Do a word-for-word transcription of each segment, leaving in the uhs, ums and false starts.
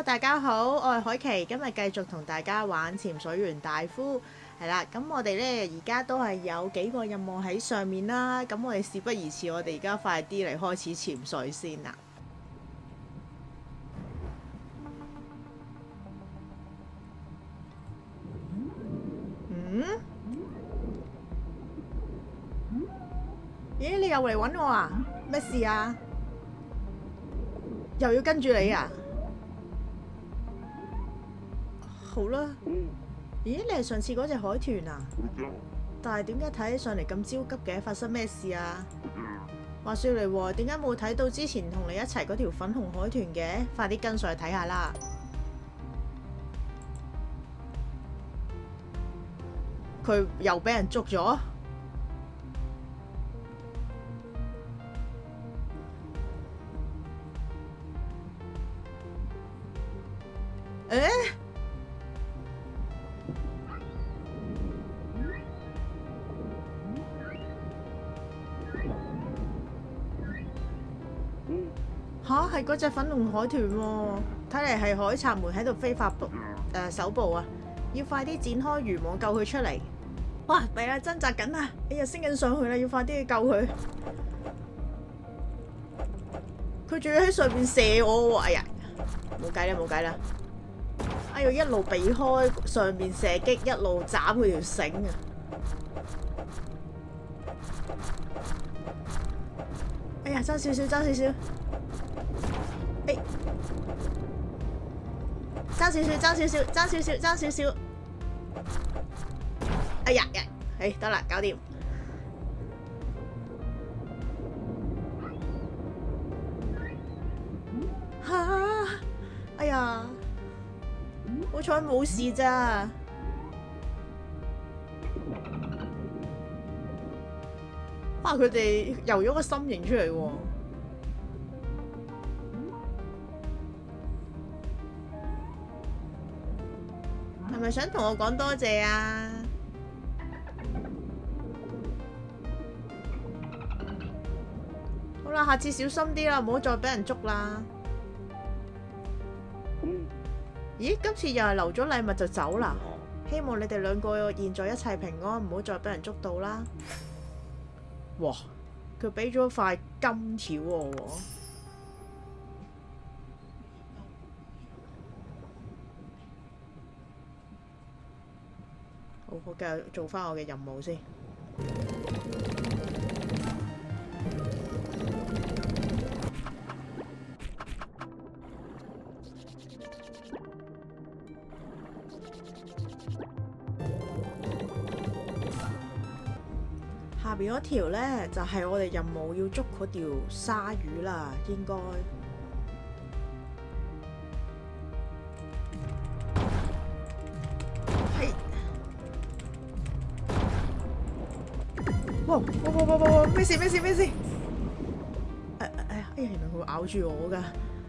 大家好，我係海琪，今日繼續同大家玩潛水員大夫，係啦。咁我哋呢而家都係有幾個任務喺上面啦。咁我哋事不宜遲，我哋而家快啲嚟開始潛水先啦。嗯？咦？你又嚟揾我啊？咩事啊？又要跟住你啊？好啦。咦？你係上次嗰隻海豚啊？但係點解睇起上嚟咁焦急嘅？發生咩事啊？話說嚟喎，點解冇睇到之前同你一齊嗰條粉紅海豚嘅？快啲跟上去睇下啦！佢又俾人捉咗。誒？吓，係嗰隻粉紅海豚喎，睇嚟係海賊們喺度非法捕誒搜捕啊！要快啲展開漁網救佢出嚟。哇！弊啦，掙扎緊啊！哎呀，升緊上去啦，要快啲去救佢。佢仲要喺上邊射我喎！哎呀，冇計啦，冇計啦！哎呀，一路避開上面射擊，一路斬佢條繩啊！哎呀，爭少少，爭少少！哎，爭少少，爭少少，爭少少，爭少少！哎呀呀，哎，得啦，搞掂！嚇！哎呀！好彩冇事咋。哇！佢哋游咗個心形出嚟喎。係咪想同我講多謝啊？好啦，下次小心啲啦，唔好再俾人捉啦。咦，今次又係留咗禮物就走啦？希望你哋兩個現在一切平安，唔好再俾人捉到啦。哇！佢俾咗塊金條我喎。好，我繼續做翻我嘅任務先。下邊嗰條呢，就係我哋任務要捉嗰條鯊魚啦，應該。係。哇！哇哇哇哇哇！咩事咩事咩事？誒誒哎呀！哎呀，原來佢會咬住我㗎。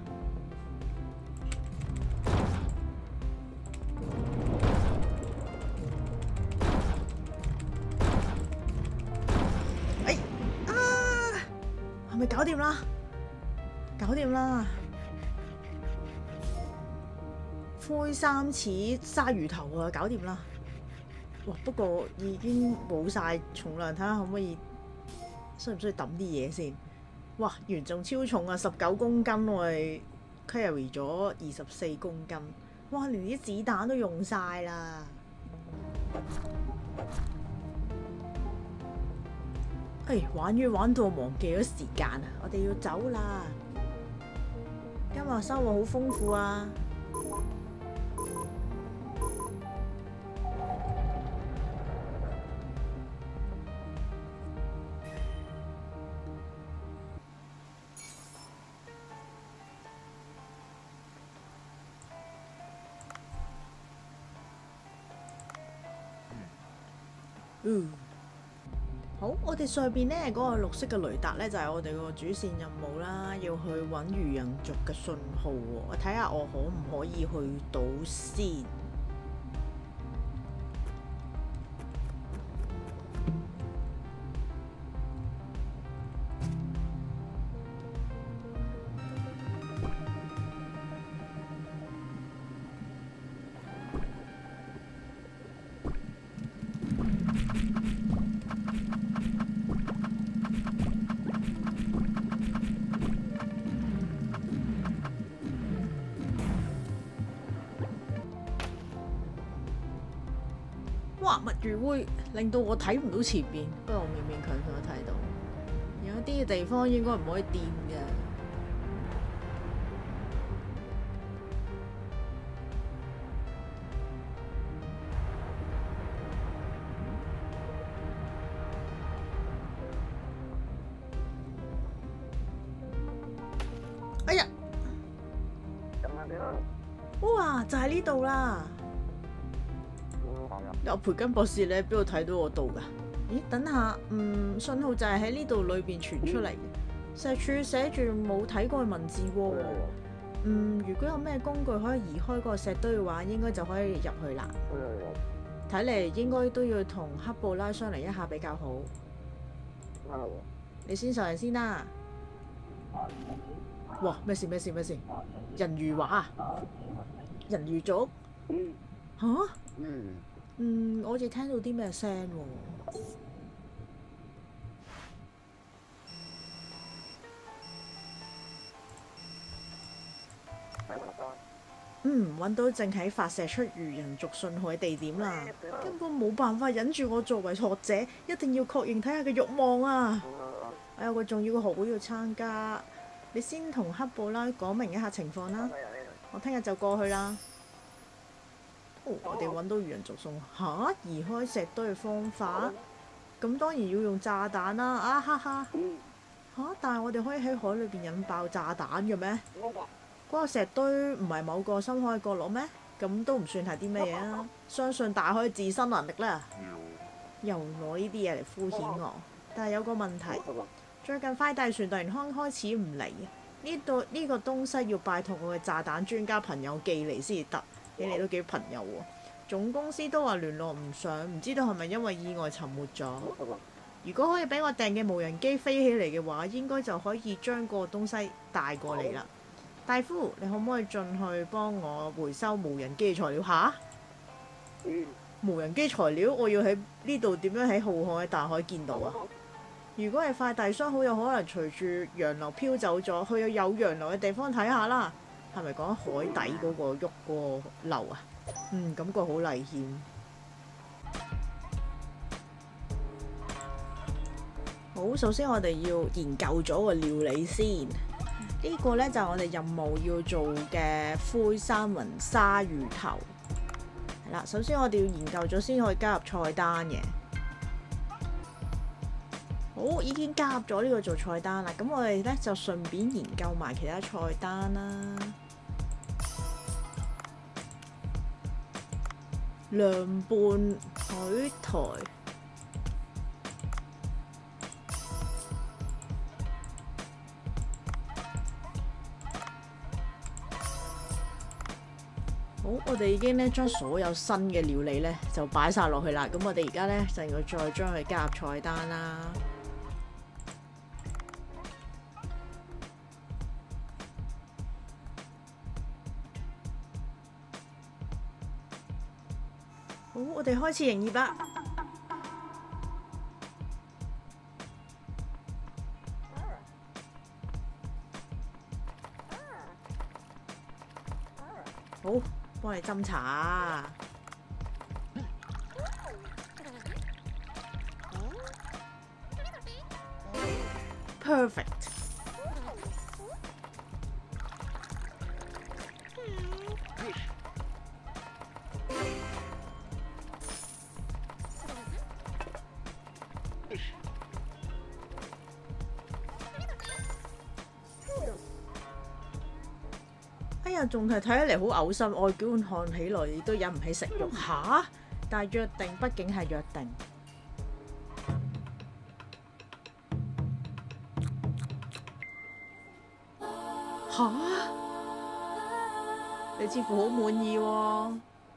搞掂啦，搞掂啦！灰三齒鯊魚頭啊，搞掂啦！哇，不過已經冇晒重量，睇下可唔可以，需唔需要抌啲嘢先？哇，嚴重超重啊，十九公斤，我哋 carry 咗二十四公斤，哇，連啲子彈都用晒啦！哎，玩魚玩到忘記咗時間啊！我哋要走啦。今日收穫好豐富啊！嗯。好，我哋上邊呢嗰、那個綠色嘅雷達呢，就係、是、我哋個主線任務啦，要去揾魚人族嘅信號喎。我睇下我可唔可以去到先。 滑墨魚會令到我睇唔到前面，不過我勉勉強強睇到。有啲地方應該唔可以掂嘅。哎呀！哇，就喺呢度啦！有培根博士，你喺邊度睇到我度㗎？咦，等下，嗯，信號就係喺呢度裏邊傳出嚟嘅。石柱寫住冇睇過文字喎。嗯，如果有咩工具可以移開嗰個石堆嘅話，應該就可以入去啦。睇嚟應該都要同黑布拉商量一下比較好。你先上嚟先啦。哇！咩事咩事咩事？人魚話啊？人魚族？嚇？嗯，我好似聽到啲咩聲喎？嗯，揾到正喺發射出魚人族信號嘅地點啦，根本冇辦法忍住我作為學者一定要確認睇下嘅慾望啊！我有個重要嘅學會要參加，你先同黑布拉講明一下情況啦，我聽日就過去啦。哦，我哋揾到魚人族送嚇移開石堆嘅方法，咁當然要用炸彈啦！啊哈哈嚇！但係我哋可以喺海裏邊引爆炸彈嘅咩？嗰個石堆唔係某個深海角落咩？咁都唔算係啲咩嘢啊！相信大海自身能力啦。又攞呢啲嘢嚟敷衍我，但係有個問題，最近快遞船突然間開始唔嚟，呢度呢個東西要拜託我嘅炸彈專家朋友寄嚟先至得。你哋都幾朋友喎？總公司都話聯絡唔上，唔知道係咪因為意外沉沒咗？如果可以俾我訂嘅無人機飛起嚟嘅話，應該就可以將個東西帶過嚟啦。大夫，你可唔可以進去幫我回收無人機嘅材料下？無人機材料，我要喺呢度點樣喺浩瀚嘅大海見到啊？如果係快遞箱，好有可能隨住洋流飄走咗，去有洋流嘅地方睇下啦。係咪講海底嗰個喐嗰個流啊？嗯，感覺好危險。好，首先我哋要研究咗個料理先。呢個呢，就係我哋任務要做嘅灰三文鯊魚頭。係啦，首先我哋要研究咗先可以加入菜單嘅。好，已經加入咗呢個做菜單啦。咁我哋呢，就順便研究埋其他菜單啦。涼拌海苔，好，我哋已經咧將所有新嘅料理咧就擺晒落去啦。咁我哋而家咧就要再將佢加入菜單啦。好，我哋開始營業啦。好，幫你斟茶。Perfect。哎呀，仲係睇起嚟好嘔心，外觀看起來亦都引唔起食慾吓。但係約定畢竟係約定。吓？你似乎好滿意喎。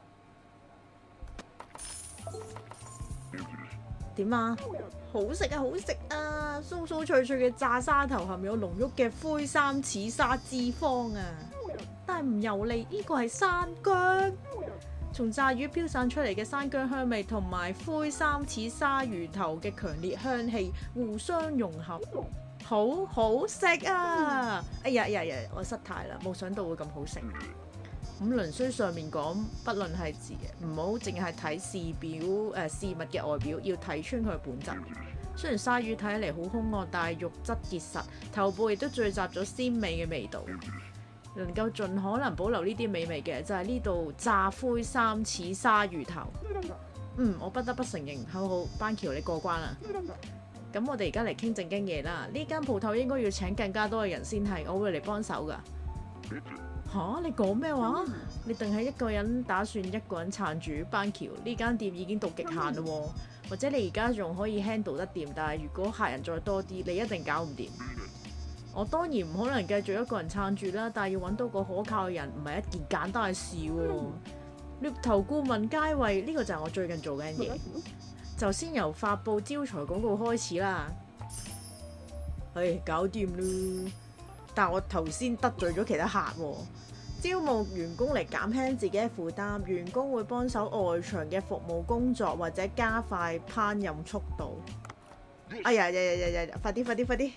點啊？好食啊，好食啊！酥酥脆脆嘅炸沙頭含有濃郁嘅灰三齒鯊脂肪啊！但係唔油膩，呢個係山姜，從炸魚飄散出嚟嘅山姜香味同埋灰三齒鯊魚頭嘅強烈香氣互相融合，好好食啊！哎呀哎呀呀，我失態啦，冇想到會咁好食。 五輪書上面講，不論係字，唔好淨係睇事表誒、呃、事物嘅外表，要睇穿佢嘅本質。雖然鯊魚睇起嚟好兇惡，但係肉質結實，頭部亦都聚集咗鮮美嘅味道。能夠盡可能保留呢啲美味嘅就係呢度炸灰三齒鯊魚頭。嗯，我不得不承認，好好，班喬你過關啦。咁我哋而家嚟傾正經嘢啦。呢間鋪頭應該要請更加多嘅人先係，我會嚟幫手噶。吓、啊？你講咩話？你定係一個人打算一個人撐住班喬？呢間店已經到極限啦喎，或者你而家仲可以 handle 得掂，但係如果客人再多啲，你一定搞唔掂。我當然唔可能繼續一個人撐住啦，但係要揾到個可靠嘅人唔係一件簡單嘅事喎。獵頭顧問佳慧，呢、這個就係我最近做緊嘢，就先由發布招財廣告開始啦。唉、哎，搞掂啦！但係我頭先得罪咗其他客喎。招募員工嚟減輕自己嘅負擔，員工會幫手外場嘅服務工作或者加快烹飪速度。哎呀呀呀呀呀！快啲快啲快啲！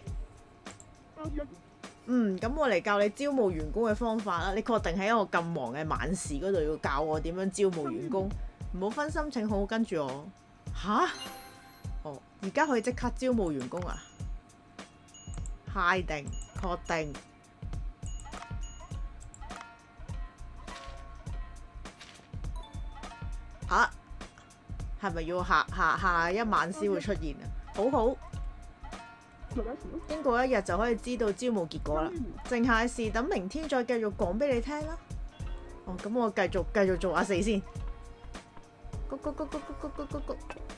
嗯，咁我嚟教你招募員工嘅方法啦。你確定喺一個咁忙嘅晚市嗰度要教我點樣招募員工？唔好分心，請好好跟住我。吓？哦，而家可以即刻招募員工啊？嗨定，確定。吓？係咪要下下下一晚先會出現啊？好好。經過一日就可以知道招募結果啦，剩下嘅事等明天再繼續講俾你聽啦。哦，咁我繼續繼續做阿四先。咕咕咕咕咕咕咕咕咕。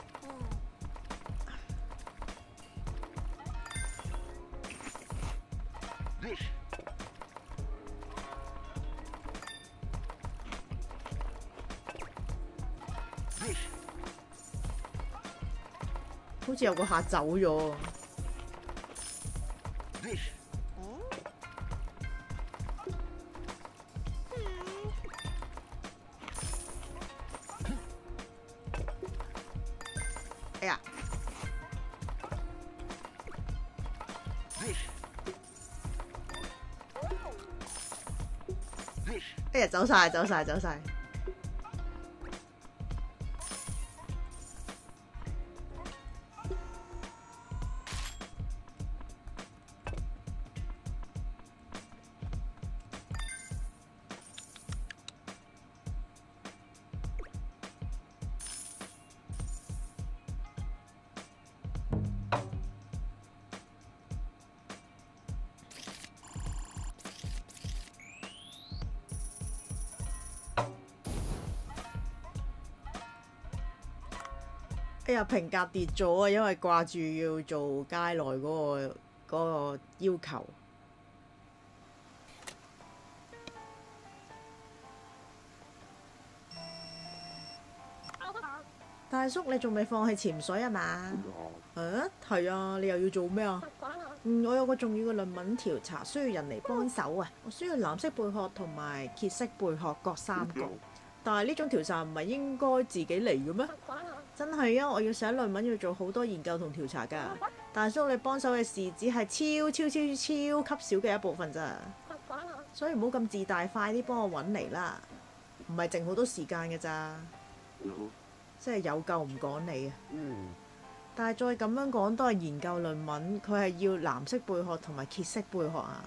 好似有個客走咗。哎呀！哎呀，走晒走晒走晒！哎呀，評價跌咗啊！因為掛住要做街內嗰個嗰個要求。大叔，你仲未放棄潛水啊嘛？啊，係啊！你又要做咩啊？嗯，我有個重要嘅論文調查，需要人嚟幫手啊！我需要藍色貝殼同埋褐色貝殼各三個。但係呢種調查唔係應該自己嚟嘅咩？真係啊！我要寫論文，要做好多研究同調查㗎。大叔，你幫手嘅事只係超超超超級少嘅一部分咋，所以唔好咁自大，快啲幫我揾嚟啦！唔係剩好多時間㗎咋，即係有救唔趕你啊！但係再咁樣講都係研究論文，佢係要藍色貝殼同埋褐色貝殼啊！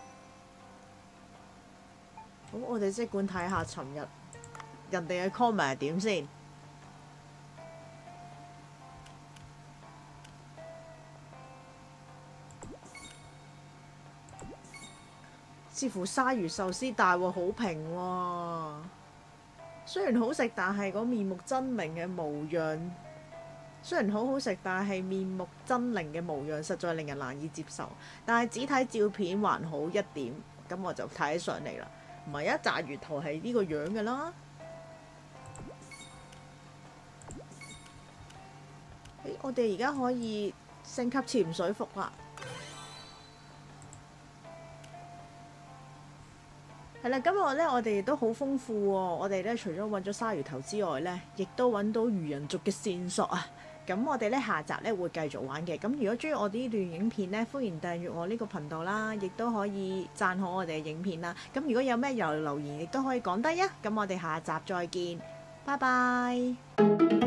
好，我哋即管睇下尋日人哋嘅 comment 係點先。似乎鯊魚壽司大獲好評喎，雖然好食，但係個面目猙獰嘅模樣，雖然好好食，但係面目猙獰嘅模樣實在令人難以接受。但係只睇照片還好一點，咁我就睇上嚟啦。唔係啊，炸魚頭係呢個樣㗎啦。誒，我哋而家可以升級潛水服啦。係啦，今日咧我哋都好豐富喎。我哋咧除咗揾咗鯊魚頭之外咧，亦都揾到魚人族嘅線索啊！ 咁我哋咧下集咧會繼續玩嘅。咁如果中意我啲段影片咧，歡迎訂閱我呢個頻道啦，亦都可以讚好我哋嘅影片啦。咁如果有咩留留言，亦都可以講低啊。咁我哋下集再見，拜拜。